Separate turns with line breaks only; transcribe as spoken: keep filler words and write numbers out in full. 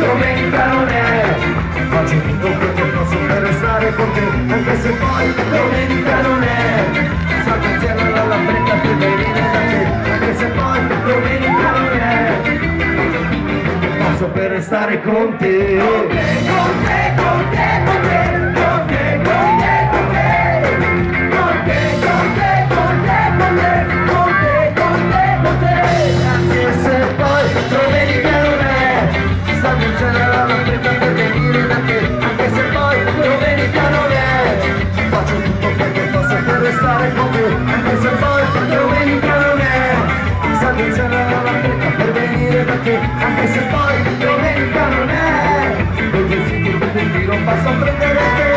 domenica non è. Faccio tutto quel che posso per restare con te, anche se poi domenica non è. Salgo insieme alla lambretta per venire da te, anche se poi domenica non è. Posso per restare con te, con te, con te, con te, con te, con te, con te, con te, con te, con te, con te, con te, con te, con te, con te, anche se poi domenica non è. Salgo insieme alla lambretta per venire da te, anche se poi domenica non è. Faccio tutto quel che posso per restare con te, anche se poi domenica non è. Salgo insieme alla lambretta per venire da te, anche se poi domenica non è. Quei vestiti per il tiro passo a prendere te.